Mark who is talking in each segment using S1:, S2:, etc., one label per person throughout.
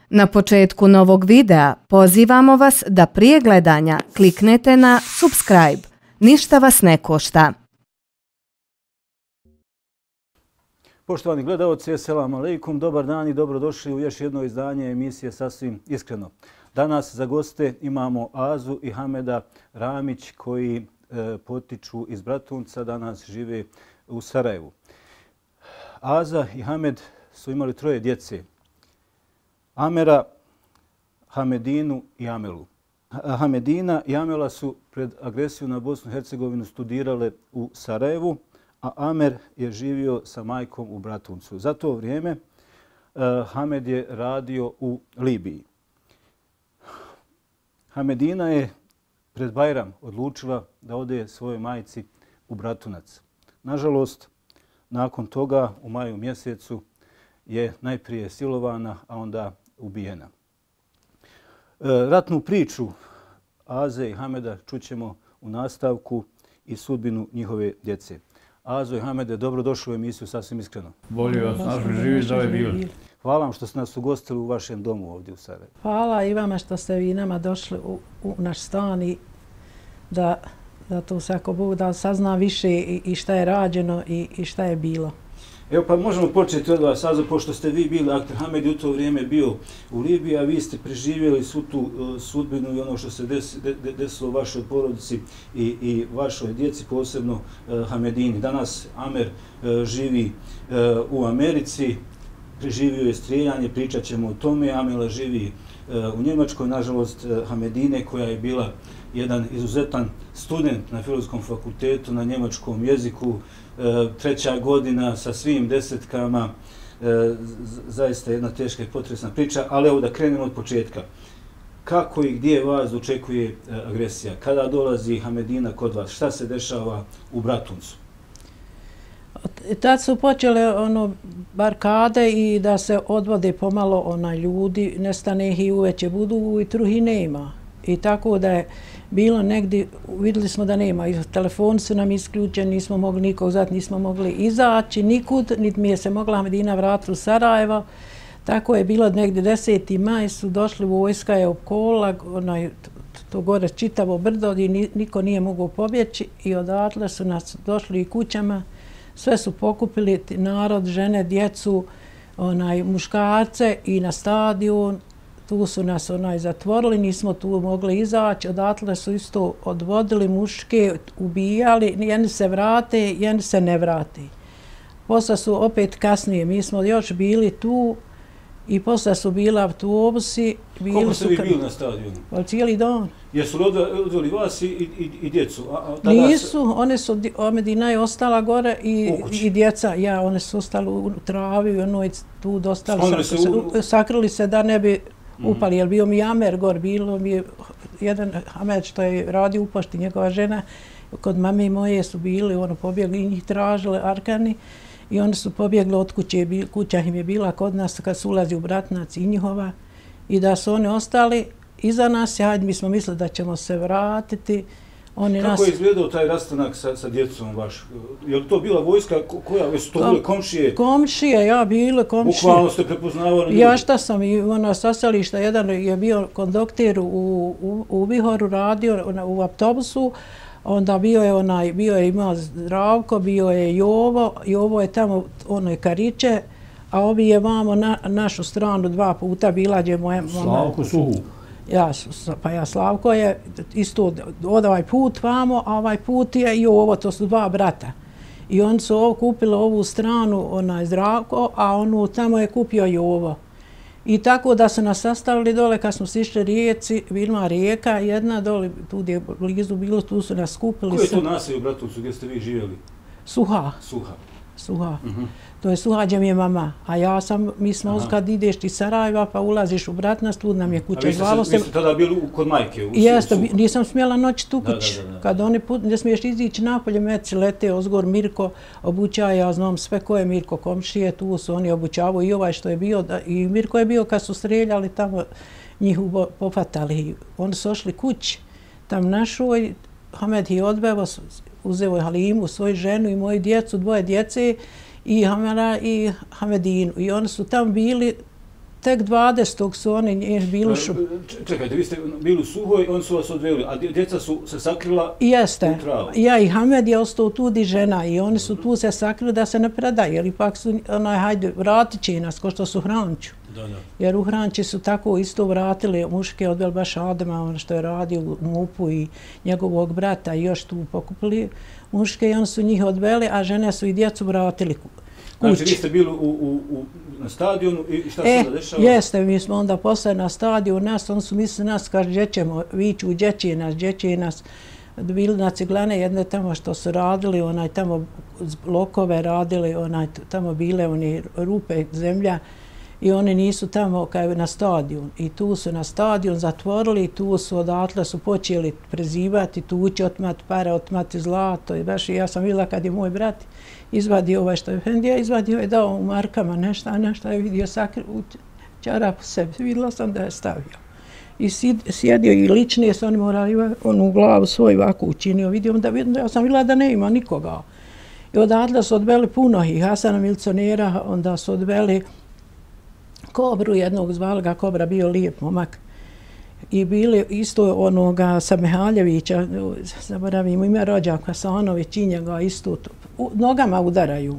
S1: Na početku novog videa pozivamo vas da prije gledanja kliknete na subscribe. Ništa vas ne košta.
S2: Poštovani gledalci, assalamu alaikum, dobar dan i dobrodošli u još jedno izdanje emisije Sasvim iskreno. Danas za goste imamo Azu i Hameda Ramić koji potiču iz Bratunca, danas žive u Sarajevu. Aza i Hamed su imali 3 djece. Amera, Hamedinu i Amelu. Hamedina i Amela su pred agresiju na Bosnu i Hercegovinu studirale u Sarajevu, a Amer je živio sa majkom u Bratuncu. Za to vrijeme Hamed je radio u Libiji. Hamedina je pred Bajram odlučila da ode svojoj majci u Bratunac. Nažalost, nakon toga u maju mjesecu je najprije silovana, a onda ubijena. Ratnu priču Aze i Hameda čućemo u nastavku i sudbinu njihove djece. Azo i Hamede, dobrodošli u emisiju Sasvim iskreno.
S3: Bolje vas našli živi da je bili.
S2: Hvala vam što ste nas ugostili u vašem domu ovdje u Sarajevu.
S4: Hvala i vama što ste vi nama došli u naš stan i da tu svako Bog da sazna više i šta je rađeno i šta je bilo.
S2: Evo pa možemo početi od vas, Azo, pošto ste vi bili akter. Hamed je u to vrijeme bio u Libiji, a vi ste preživjeli svu tu sudbinu i ono što se desilo u vašoj porodici i vašoj djeci, posebno Hamedini. Danas Amer živi u Americi, preživio je strijeljanje, pričat ćemo o tome. Amela živi u Njemačkoj, nažalost Hamedine koja je bila jedan izuzetan student na Filozofskom fakultetu na njemačkom jeziku, 3. godina sa svim desetkama, zaista jedna teška i potresna priča, ali evo da krenemo od početka. Kako i gdje vas očekuje agresija? Kada dolazi Hamedina kod vas? Šta se dešava u Bratuncu?
S4: Tad su počele barkade i da se odvode pomalo ljudi, nestane ih i uveće budu, ujutru ih nema. I tako da je bilo negdje, vidjeli smo da nema, telefoni su nam isključeni, nismo mogli nikog zvati, nismo mogli izaći nikud, niti mi je se mogla Hamedina vratiti u Sarajevo. Tako je bilo negdje 10. maj su došli, vojska je opkolila, to gore čitavo brdo i niko nije mogao pobjeći i odatle su nas došli i kućama, sve su pokupili narod, žene, djecu, muškarce i na stadion. Tu su nas zatvorili, nismo tu mogli izaći, odatle su isto odvodili muške, ubijali, jedni se vrate, jedni se ne vrate. Posle su opet kasnije, mi smo još bili tu i posle su bili autobusi.
S2: Koliko ste vi bili na stadionu?
S4: Cijeli dan.
S2: Jesu li odveli vas i djecu?
S4: Nisu, Hamedina je ostala gore i djeca, one su ostali u travi, tu dostali, sakrili se da ne bi upali, jer bio mi Amer gor, bilo mi jedan Amer što je radio u pošti, njegova žena, kod mame moje su bili, pobjegli i njih tražili Arkani i oni su pobjegli od kuće, kuća im je bila kod nas kad su ulazi u Bratunac i njihova i da su oni ostali iza nas, hajde mi smo mislili da ćemo se vratiti.
S2: Kako je izgledao taj rastanak sa djecom vaš? Je li to bila vojska koja? Jesu to bile komšije?
S4: Komšije, ja bile komšije.
S2: Bukvalno ste prepoznavali?
S4: Ja šta sam, sasališta, jedan je bio kondukter u Vihoru, radio u autobusu, onda bio je imao Zdravko, bio je Jovo je tamo, ono je Kariće, a ovi je vamo našu stranu 2 puta bila gdje moja mama.
S3: Slavko Suhu.
S4: Ja Slavko je isto od ovaj put vamo, a ovaj put je i ovo, to su 2 brata. I oni su kupili ovu stranu, Zdravko, a onu tamo je kupio Jovo. I tako da su nas sastavili dole kad smo sišli rijeci, bila rijeka jedna dole, tu gdje je blizu bilo, tu su nas skupili.
S2: Koje je to naselje u Bratuncu gdje ste vi živjeli?
S4: Suha. To je Suha gdje mi je mama. A mi smo kad ideš iz Sarajeva pa ulaziš u Bratunac, tu nam je kuća zvalo se.
S2: Vi ste tada bili kod majke?
S4: Jeste, nisam smjela noći tu kući. Kad oni ne smiješ izići napolje, meci lete, ozgor Mirko obučaja, ja znam sve ko je Mirko komšije, tu su oni obučavaju i ovaj što je bio, i Mirko je bio kad su streljali tamo, njih pofatali. Oni su ošli kući, tam našoj, Hamed je odveo, uzeo je Halimu, svoju ženu i moju djecu, 2 djece, i Hamera i Hamedinu. I oni su tam bili tek 20. su oni bili
S2: Čekajte, vi ste bili u Suhoj, oni su vas odveli, a djeca su se sakrila u travu.
S4: Ja i Hamed je ostao tu di žena i oni su tu se sakrili da se ne predaju, jer ipak su, hajde, vratit će nas, ko što su Hranču. Jer u Hranči su tako isto vratili, muške odveli baš Adema, ono što je radio u MUP-u i njegovog brata i još tu pokupili muške i oni su njih odveli, a žene su i djecu vratili kući.
S2: Znači, vi ste bili na stadionu i šta se onda dešava?
S4: Jeste, mi smo onda posle na stadionu, oni su mislili nas, kaže, gdje ćemo viću, gdje će nas, bili na ciglane jedne tamo što su radili, tamo blokove radili, tamo bile one rupe zemlja i oni nisu tamo kao na stadion. I tu su na stadion zatvorili i tu su odatle su počeli prezivati, tući, otmati pare, otmati zlato. I baš ja sam vidjela kad je moj brat izvadio ovaj što je Efendija, izvadio je dao u markama nešto je vidio sakri u čarapu sebi. Vidjela sam da je stavio. I sjedio i ličnije se oni morali u glavu svoju ovako učinio. Ja sam vidjela da ne ima nikoga. I odatle su odveli puno i Hasana milicionera, onda su odveli Kobru, jednog zvali ga Kobra, bio lijep momak. I bili isto onoga Samehaljevića, zaboravimo ime rođak, Hasanović i njega isto, nogama udaraju.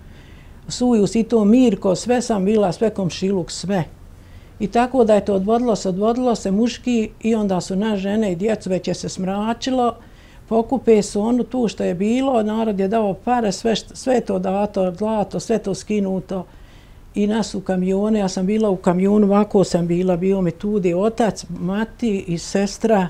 S4: Suju si to Mirko, sve sam bila, sve komšiluk, sve. I tako da je to odvodilo se muški i onda su naš žene i djecu već je se smračilo, pokupe su ono tu što je bilo, narod je dao pare, sve je to dato, zlato, sve to skinuto. I nas u kamione, ja sam bila u kamionu, ovako sam bila, bio mi tudi otac, mati i sestra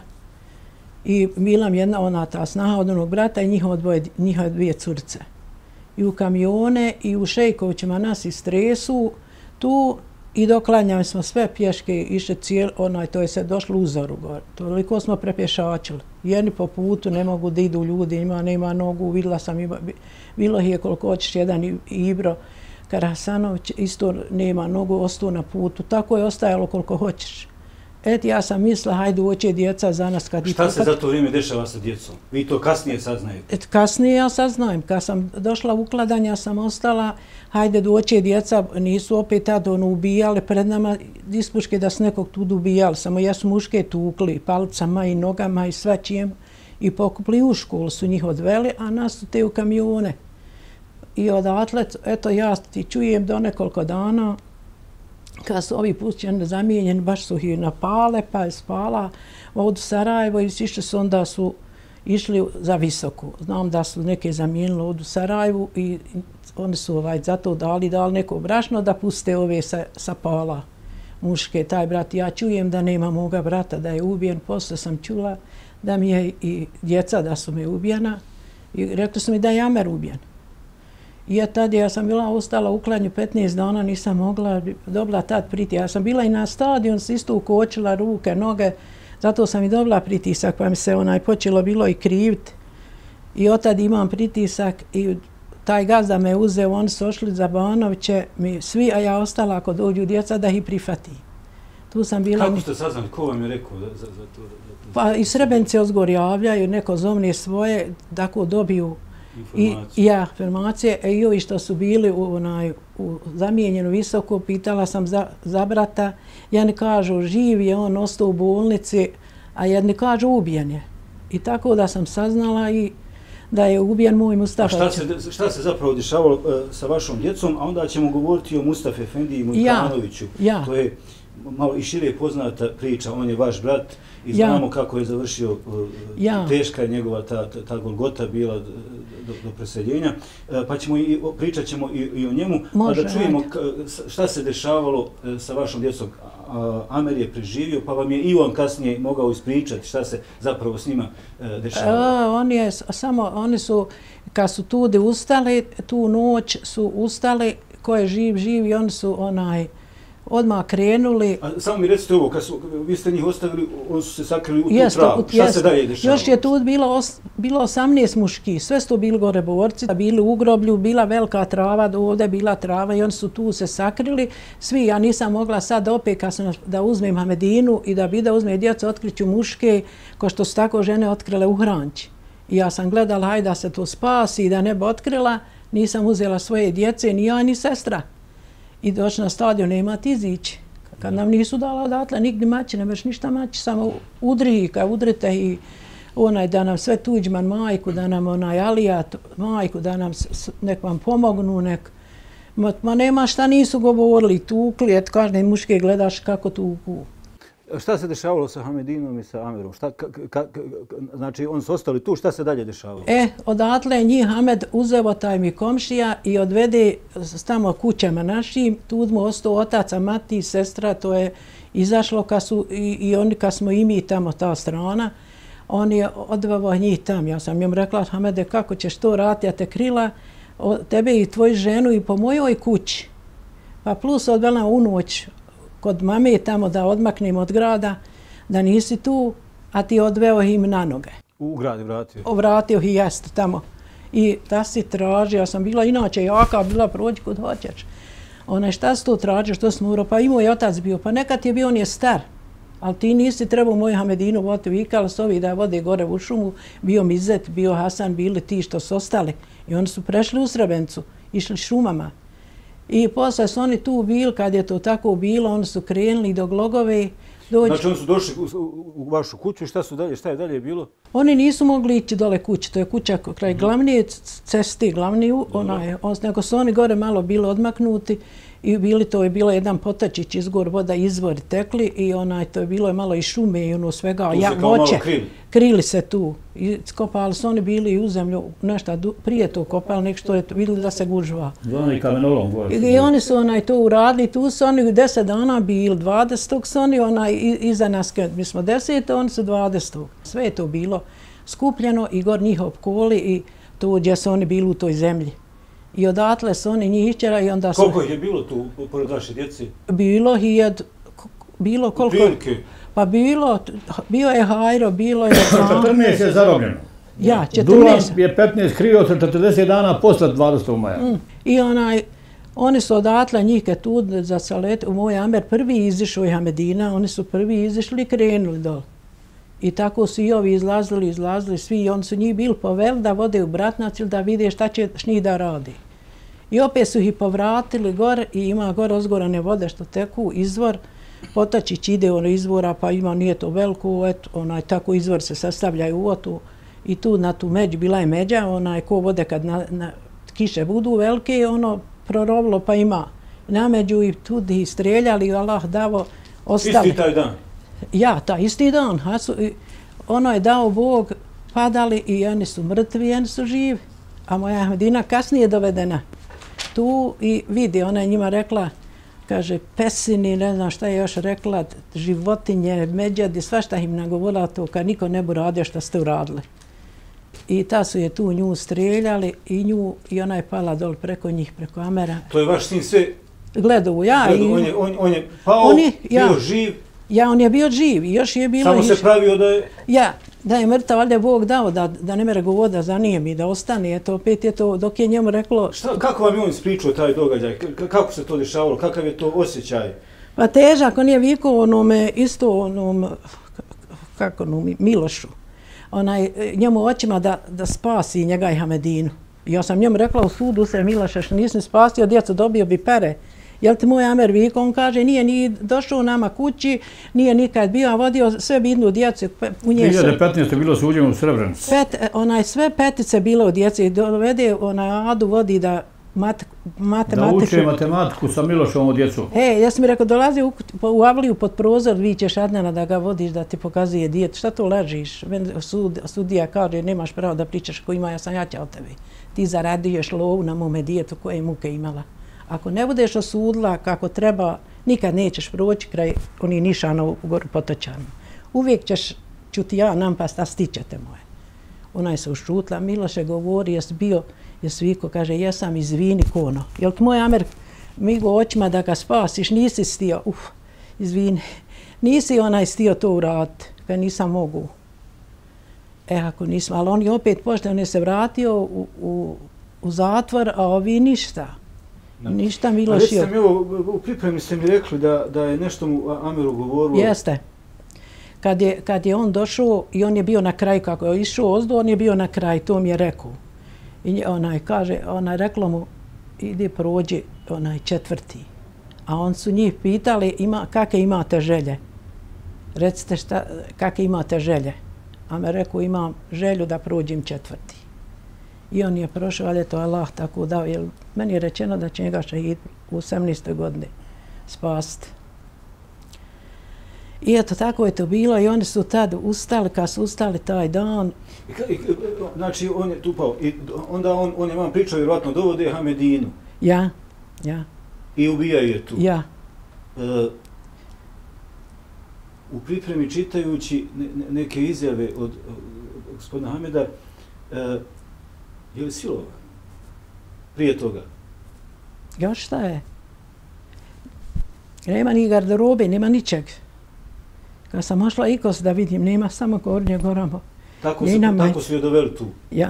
S4: i bila mi jedna ta snaha od onog brata i njihove dvije curce. I u kamione i u Šejkovićima nas istresu tu i doklanjali smo sve pješke, išli to je se došlo u Zoru gore. Toliko smo prepješačili. Jedni po putu ne mogu da idu ljudi, nema nogu, vidjela sam, bilo je koliko hoćeš, jedan Ibro, Karahasanović isto nema nogu, ostao na putu. Tako je ostajalo koliko hoćeš. Ja sam mislila, hajde uoće djeca za nas.
S2: Šta se za to vrijeme dešava sa djecom? Vi to kasnije saznajete?
S4: Kasnije ja saznajem. Kad sam došla u ukladanje, sam ostala, hajde doće djeca, nisu opet tad ubijali pred nama ispuške da su nekog tu ubijali. Samo jesu muške tukli, palicama i nogama i svačijem i pokupli u školu su njih odveli, a nas su te u kamione. I odatle, eto ja ti čujem do nekoliko dana, kad su ovi pušćeni zamijenjeni, baš su ih napale, pa je spala od Sarajevo i onda su išli za Visoku. Znam da su neke zamijenili od Sarajevu i oni su zato dali neko brašno da puste ove sa Pala muške. Taj brat, ja čujem da nema moga brata, da je ubijen, posle sam čula da mi je i djeca da su me ubijena i rekli su mi da je Amer ubijen. I ja sam bila ostala u Klanju 15 dana, nisam mogla, dobila tad pritisak. Ja sam bila i na stadion, isto ukočila ruke, noge, zato sam i dobila pritisak, pa mi se počelo bilo i kriviti. I otad imam pritisak i taj gazda me uzeo, oni su ošli za Banoviće, mi svi, a ja ostala ako dođu djeca da ih prihvati. Tu sam bila...
S2: Kako ste saznali, ko vam je rekao za to?
S4: Pa i Srebrenice ozgor javljaju, neko zovne svoje, tako dobiju informacije. I ovi što su bili u zamijenjenu Visoko, pitala sam za brata, jedni kažu živ je, on ostao u bolnici, a jedni kažu ubijen je. I tako da sam saznala i da je ubijen moj Mustafa.
S2: A šta se zapravo dešavalo sa vašom djecom, a onda ćemo govoriti o Mustafa Efendiji Mujkanoviću. To je malo i šire poznata priča, on je vaš brat i znamo kako je završio, teška je njegova ta Golgota bila do preseljenja, pa pričat ćemo i o njemu, pa da čujemo šta se dešavalo sa vašom djecom. Amer je preživio, pa vam je i on kasnije mogao ispričati šta se zapravo s njima dešavalo.
S4: Oni su, kad su tudi ustali, tu noć su ustali, ko je živ i oni su odmah krenuli.
S2: A samo mi recite ovo, vi ste njih ostavili, oni su se sakrili u tu travu. Šta se dalje dešavalo?
S4: Još je tu bilo 18 muški, sve su bili gore borci, bili u groblju, bila velika trava, ovdje bila trava i oni su tu se sakrili. Svi, ja nisam mogla sad opet da uzmem Hamedinu i da uzme djecu, otkriću muške, ko što su tako žene otkrile u Hranči. I ja sam gledala, hajde da se to spasi i da ne bi otkrila, nisam uzela svoje djece, ni ja, ni sestra. I doći na stadion, nema ti izići. Kad nam nisu dala odatle nigdje maći, nemaš ništa maći, samo udri, kad udrite i da nam sve Tuđman majku, da nam Alijat majku, da nam nek vam pomognu, ma nema šta nisu govorili, tukli, eto kažne muške gledaš kako tuku.
S2: Šta se dešavalo sa Hamedinom i sa Amerom? Znači, oni su ostali tu, šta se dalje dešavalo?
S4: Odatle je njih Hamed uzeo taj mi komšija i odvede tamo kućama našim. Tu mu ostao otac, a mati i sestra, to je izašlo kad smo i mi tamo ta strana. On je odveo njih tam. Ja sam joj rekla, Hamede, kako ćeš to raditi, ja te krila, tebe i tvoju ženu i po mojoj kući. Pa plus odvela u noć kod mame tamo da odmaknem od grada, da nisi tu, a ti odveo im na noge.
S2: U grad je vratio?
S4: Vratio ih jeste tamo. I da si tražio, ja sam bila inače jaka, bila prođi kod hoćeš. Šta si to tražio, što si morao, pa i moj otac bio, pa nekad je bio, on je star. Ali ti nisi trebao moju Hamedinu voditi, vikali s ovi da vode gore u šumu, bio Mizet, bio Hasan, bili ti što su ostali. I oni su prešli u Srebrenicu, išli šumama. I posle su oni tu bili, kad je to tako bilo, oni su krenuli do Glogove.
S2: Znači oni su došli u vašu kuću, šta je dalje bilo?
S4: Oni nisu mogli ići dole kući, to je kuća kraj glavnije cesti, nego su oni gore malo bili odmaknuti i to je bilo jedan potačić izgor voda, izvori tekli i to je bilo malo i šume i ono svega, voće. Krili se tu. Skopali su oni bili u zemlju, nešto prije to kopali, nek što je vidjeli da se gužva.
S3: Zvani kamenolom gore.
S4: I oni su to uradili, tu su oni 10 dana bili, 20. su oni iza nas, mi smo 10, oni su 20. Sve je to bilo skupljeno i gor njih opkoli i tu gdje su oni bili u toj zemlji. I odatle su oni njih išćera i onda su...
S2: Koliko ih je bilo tu, pored vaše djeci?
S4: Bilo koliko...
S2: Prilike?
S4: Pa bio je Hajro, bilo je...
S3: 14 je zarobljeno.
S4: Ja, 14.
S3: Dula je 15 krio od 40 dana posle 20. maja.
S4: I oni su odatle njih tu za Salet, u moj Amer prvi izišao i Hamedina, oni su prvi izišli i krenuli dole. I tako su i ovi izlazili svi i oni su njih bili poveli da vode u Bratnac ili da vide šta će njih da radi. I opet su ih povratili gore i ima gore ozgorane vode što teku, izvor. Potačić ide izvora pa ima, nije to veliko, tako izvor se sastavljaju u otu i tu na tu među, bila je međa, ko vode kad kiše budu velike, prorovilo pa ima na među i tu ih streljali, Allah davo, ostali.
S2: Isti taj dan?
S4: Ja, isti dan. Je dao Bog, padali i oni su mrtvi, oni su živi. A moja Hamedina kasnije dovedena tu i vidi, ona je njima rekla, kaže, pesini, ne znam šta je još rekla, životinje, međadi, svašta im nagovorila to, kad niko ne bu radio šta ste uradili. I ta su je tu nju streljali i ona je pala dol preko njih, preko Amera.
S2: To je vaš sin sve...
S4: Gledao, ja.
S2: On je pao, bio živ.
S4: Ja, on je bio živ i još je bilo...
S2: Samo se pravio da je...
S4: Ja, da je mrtav, valjda je Bog dao da ne mere govoda za nijem i da ostane. Eto, opet je to, dok je njemu reklo...
S2: Kako vam je on ispričao taj događaj? Kako se to dešavalo? Kakav je to osjećaj?
S4: Pa težak, on je vikao Milošu. Njemu očima da spasi njega i Hamedinu. Ja sam njemu rekla u sudu se Miloša što nisam spasio, djecu dobio bi pere. Jel ti moj Amer vikao? On kaže, nije ni došao nama kući, nije nikad bio, a vodio sve bidnu djecu.
S3: 2015. je bilo suđeno u Srebrenici.
S4: Sve petice bilo u djeci i dovede Adu vodi da
S3: Da uče matematiku sa Milošovom djecom.
S4: Ja sam mi rekao, dolazi u Avliju pod prozor, vićeš Adnana da ga vodiš, da ti pokazuje djetu. Šta to ležiš? Sudija kaže, nemaš pravo da pričaš ko ima, ja sam jača od tebi. Ti zaraduješ lovu na mome djetu koje je muke imala. Ako ne budeš osudila kako treba, nikad nećeš proći kraj onih nišana u Goru Potočanu. Uvijek ću ti ja nampast, a stićete moje. Ona je se ušutla, Miloše govori, jesi bio, viko, kaže, jesam, izvini kono. Jel ti moj Amer, mi go očima da ga spasiš, nisi stio, izvini, nisi stio to uraditi, kad nisam mogu. Ako nisam, ali on je opet pošteno se vratio u zatvor, a ovi ništa. Ništa Miloš je...
S2: U pripremi ste mi rekli da je nešto mu Ameru govorilo.
S4: Jeste. Kad je on došao i on je bio na kraju, kako je išao ozdo, on je bio na kraju, to mi je rekao. I reklo mu, ide prođi 4. A on su njih pitali kakve imate želje. Recite kakve imate želje. A me rekao imam želju da prođem 4. I on je prošao, ali je to Allah tako dao. Jer meni je rečeno da će njega šehid u 18. godini spasiti. I eto, tako je to bilo i oni su tad ustali, kad su ustali taj dan.
S2: Znači, on je tu pao. I onda on je vam pričao, vjerovatno, dovode Hamedinu.
S4: Ja.
S2: I ubijaju je tu.
S4: Ja.
S2: U pripremi čitajući neke izjave od gospodina Hameda, je li silovan prije toga?
S4: Još šta je? Nema ni garderobe, nema ničeg. Kad sam ošla ikos da vidim, nema samo gornje goramo.
S2: Tako su je doveli tu?
S4: Ja.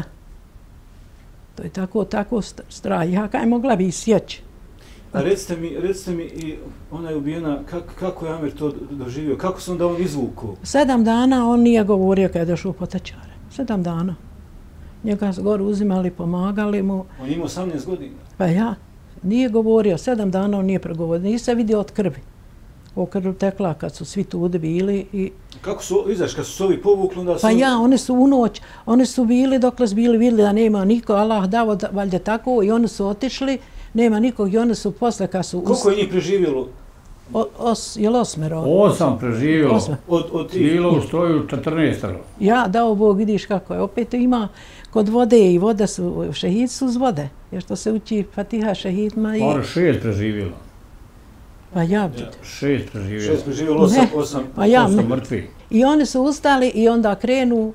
S4: To je tako strah. Ja kaj mogla bi sjeći.
S2: A recite mi, i ona je ubijena, kako je Amer to doživio? Kako se onda on izvukao?
S4: 7 dana on nije govorio kada je došao u Potočare. 7 dana. Njega su gore uzimali, pomagali mu.
S2: On ima 18 godina?
S4: Pa ja. Nije govorio. 7 dana on nije pregovorio. Nije se vidio od krvi. O krv tekla kad su svi tu bili.
S2: Kako su, vidiš, kad su se ovi povukli, onda su...
S4: Pa ja, oni su u noć, oni su bili dokle su bili vidjeli da nema niko, Allah dao valjda tako i oni su otišli, nema nikog i oni su posle kad su...
S2: Koliko je njih preživjelo?
S4: Je li 8?
S3: 8 preživjelo.
S2: Od tih...
S3: Bilo u stroju 14.
S4: Ja, dao Bog, vidiš kako je. Opet ima kod vode i voda su, šehid su uz vode. Jer što se uči Fatiha šehidma i...
S3: 6 preživjelo.
S4: Pa ja,
S3: 6 preživjelo.
S2: 6 preživjelo,
S3: 8 mrtvi.
S4: I oni su ustali i onda krenu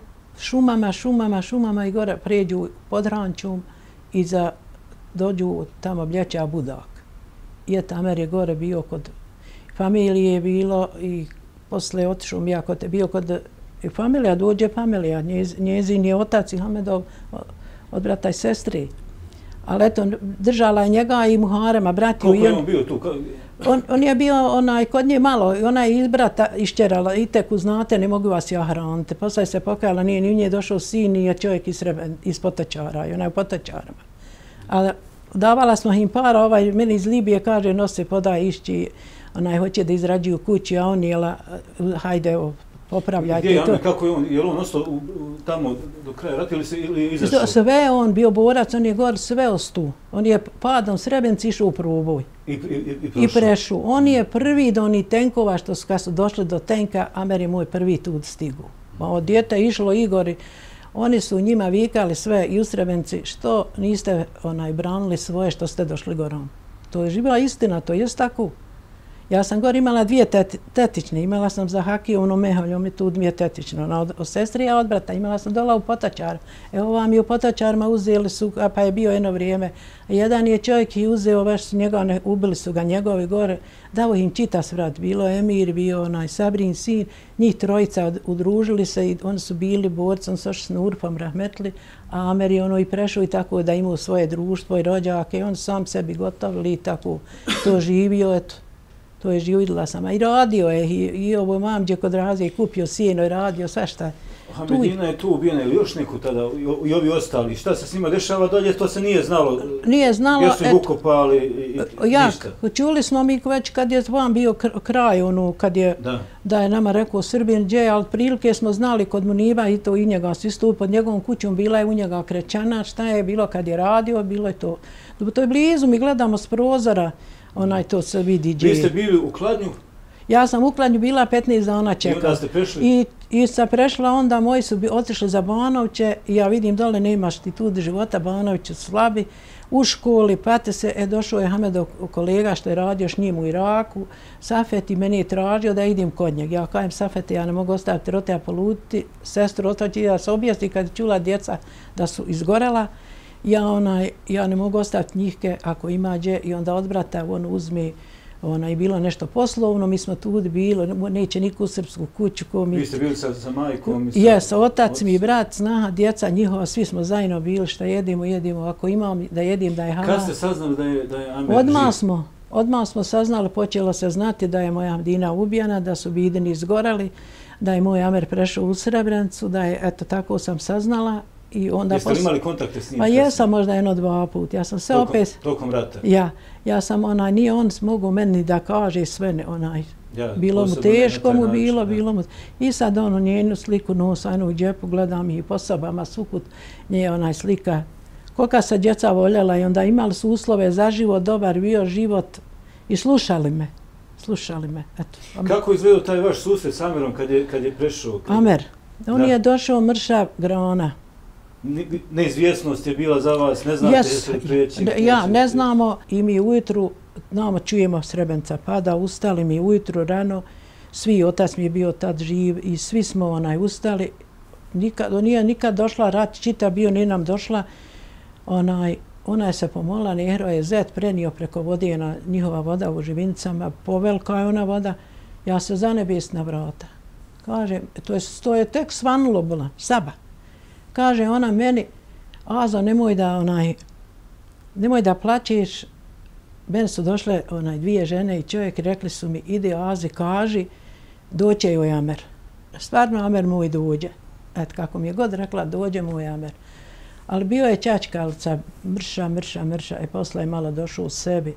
S4: šumama i gore pređu pod Rančom i dođu tamo Bljeća Budak. I Tamer je gore bio kod familije bilo i posle otišao ja kod bio kod familija, dođe familija, njezin je otac i Hamedov od brata i sestri. Ali eto, držala je njega i Muharema, brati.
S2: Koliko je on bio tu?
S4: On je bio kod nje malo, ona je iz brata išćerala, i teku znate, ne mogu vas ja hraniti. Posle se pokajala, nije ni u nje došao sin, nije čovjek iz Potočara, i ona je u Potočarama. Ali davala smo im para, meni iz Libije kaže, nose podaj išći, hoće da izrađuju kući, a on jela, hajde, popravljajte to.
S2: Gdje je kako je on, je li on ostao tamo do kraja rata ili izašao?
S4: Sve on bio borac, on je gore sve ostu. On je padom Srebrenici išao u Proboj. I prešao. On je prvi do onih tenkova što kad su došli do tenka, Amer je moj prvi tu stigu. Od djeta išlo Igori, oni su njima vikali sve i u Srebrenici, što niste branili svoje što ste došli gorom. To je živjela istina, to je tako. Ja sam gore imala 2 tetične, imala sam za Hakijovnu Mehaljom i tu 2 tetične, od sestri, a od brata. Imala sam dola u Potočar. Evo vam i u Potočarima uzeli su, pa je bio jedno vrijeme. Jedan je čovjek i uzeo, već su njega, ubili su ga njegovi gore, dao im čita svrat. Bilo Emir, bio Sabrin sin, njih 3 udružili se i oni su bili borci, oni su ošli s Nurpom rahmetli, a Amer je i prešao i tako da imao svoje društvo i rođake i on sam sebi gotovili i tako to živio, eto. To je živjela sam. I radio je, i ovo mamđe kod razije, kupio sjeno i radio, sve šta je.
S2: Hamedina je tu ubijena ili još neko tada, i ovi ostali. Šta se s njima dešava dolje, to se nije znalo.
S4: Nije znalo.
S2: Gdje su ih ukopali i ništa.
S4: Čuli smo mi već kad je vam bio kraj, kad je, da je nama rekao Srbin gdje, ali prilike smo znali kod Muniba i to i njega su isto pod njegovom kućom, bila je u njega krećana, šta je bilo kad je radio, bilo je to. To je blizu, mi gledamo s prozora. To se vidi gdje.
S2: Vi ste bili u Kladnju?
S4: Ja sam u Kladnju bila 15 dana čekala.
S2: I onda ste prešli?
S4: I sam prešla, onda moji su otišli za Banovće i ja vidim dole nemaš ti tu života, Banovće su slabi. U školi, pate se, došao je Hamedov kolega što je radio s njim u Iraku. Safet i meni je tražio da idem kod njeg. Ja kajem Safete, ja ne mogu ostaviti rote, a poluditi. Sestru otaći da se objasni kad je čula djeca da su izgorela. Ja ne mogu ostaviti njihke ako ima gdje i onda od brata on uzme i bilo nešto poslovno, mi smo tu bilo, neće niko u srpsku kuću.
S2: Vi ste bili sa majkom?
S4: Jes, otac mi, brat, snaha, djeca njihova, svi smo zajedno bili šta jedimo, ako imam da jedim da je halal.
S2: Kad ste saznali da je Amer živ?
S4: Odmah smo saznali, počelo se znati da je moja Hamedina ubijena, da su Bidini izgorali, da je moj Amer prešao u Srebrenicu, da je, eto tako sam saznala. I onda
S2: jeste li imali kontakte s njim?
S4: Pa jesam možda 1-2 put. Ja sam se opet...
S2: Tokom rata?
S4: Ja sam nije on mogu meni da kaže sve bilo mu teško mu bilo mu. I sad njenu sliku nosa u džepu, gledam i po sobama sukut nje slika. Kolika se djeca voljela i onda imali su uslove za život, dobar bio život i slušali me. Eto.
S2: Kako izgledao taj vaš susret s Amerom kad je prešao?
S4: Amer, on je došao mršav grona.
S2: Neizvjesnost je bila za vas, ne znate jeste li prijeći?
S4: Ja, ne znamo i mi ujutru, čujemo Srebrenica pada, ustali mi ujutru rano, svi, otac mi je bio tad živ i svi smo ustali. Nije nikad došla, rat čita bio, nije nam došla. Ona je se pomolila, Nehro je zet prenio preko vode, njihova voda u Živinicama, povelika je ona voda, ja se za nebesna vrata. Kaže, to je tek svanulo bila, saba. Kaže ona meni, Azo, nemoj da plaćeš. Meni su došle 2 žene i čovjek, rekli su mi, ide Azi, kaži, doće joj Amer. Stvarno Amer moj dođe. Eto, kako mi je god rekla, dođe moj Amer. Ali bio je čačkalca, mrša, posle je malo došao u sebi.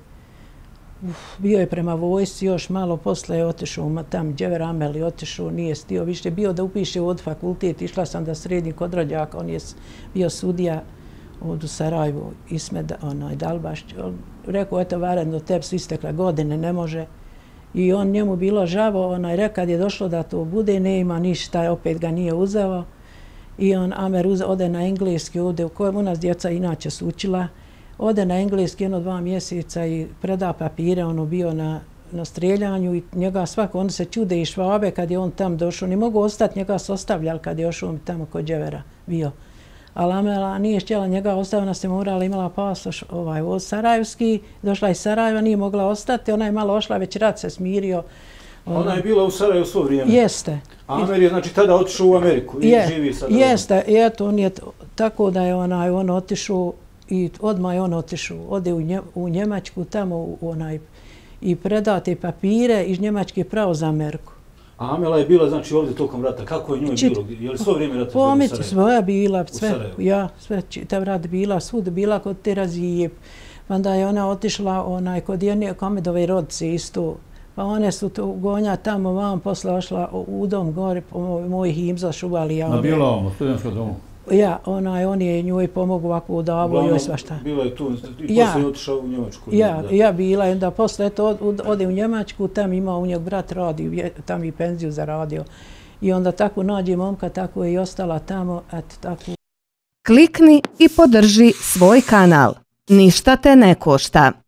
S4: Bio je prema vojsci, još malo posle je otišao, tam Džever Amel je otišao, nije stio više. Bio da upiše od fakultet, išla sam da sredim kod rođaka, on je bio sudija u Sarajevu, Ismed Dalbašć. Rekao, eto, varedno, tebi su istekle godine, ne može. I on njemu bilo žavo, rekao, kad je došlo da to bude, ne ima ništa, opet ga nije uzeo. I Amer ode na engleski ovdje, u kojem u nas djeca inače su učila, ode na engleski 2 mjeseca i preda papire, bio na streljanju i njega svako, oni se čude i Švabe kad je on tam došao, ne mogu ostati, njega su ostavljali kad je ošao tamo kod Dževera bio. Ali Amela nije htjela njega ostaviti, ona se morala, imala pasoš od Sarajevski, došla iz Sarajeva, nije mogla ostati, ona je malo ošla, već rat se smirio.
S2: Ona je bila u Sarajevu svo vrijeme?
S4: Jeste.
S2: A Amer je znači tada otišao u Ameriku i živi sada?
S4: Jeste, i eto, on je tako da je on otišao i odmah je on otišao, ode u Njemačku tamo i predate papire iz Njemačke pravo za Ameriku.
S2: A Amela je bila znači ovdje tokom rata, kako je njoj bilo? Je li svo vrijeme rata bila u Sarajevu?
S4: Svoja bila, sve čitav rat bila, svud bila kod Terazije. Onda je ona otišla kod jedne Kamedove rodice isto. Pa one su to gonja tamo vam, posle ošla u dom gore, mojih imza šuvali.
S3: Na Bijelovom, u studentskom domu?
S4: Ja, on je njoj pomogu ovako udavo, joj svašta.
S2: Bila je tu i posle je otišao u Njemačku.
S4: Ja bila, onda posle ode u Njemačku, tam ima u njeg brat radio, tam i penziju zaradio. I onda tako nađe momka, tako je i ostala tamo, eto tako.
S1: Klikni i podrži svoj kanal. Ništa te ne košta.